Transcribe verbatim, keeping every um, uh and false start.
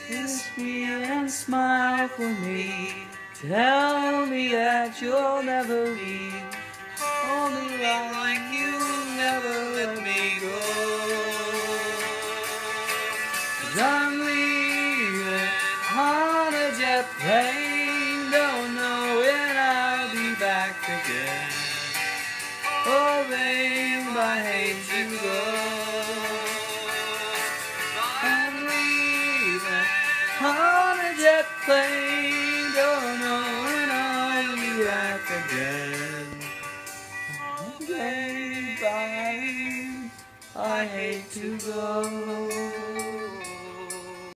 Kiss me and smile for me. Tell me that you'll never leave. Hold me like you'll never let me go. 'Cause I'm leaving on a jet plane. Don't know when I'll be back again. Oh babe, I hate to go. I'm leaving on a jet plane. Don't know when I'll be back again. Oh babe, I, I hate to go.